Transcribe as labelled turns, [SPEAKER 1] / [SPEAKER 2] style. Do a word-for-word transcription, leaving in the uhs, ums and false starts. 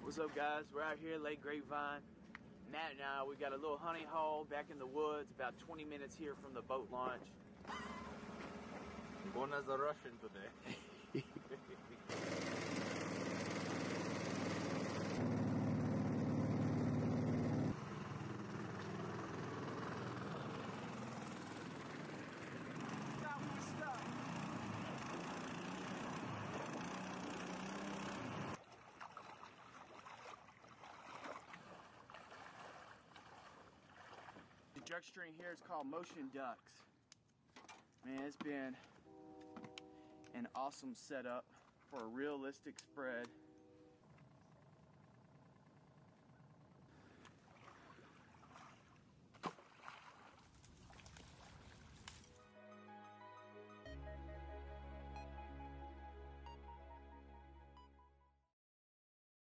[SPEAKER 1] What's up, guys? We're out here Lake Grapevine. Matt and I, we got a little honey hole back in the woods, about twenty minutes here from the boat launch.
[SPEAKER 2] Born as a Russian today.
[SPEAKER 1] The drug string here is called Motion Ducks. Man, it's been an awesome setup for a realistic spread.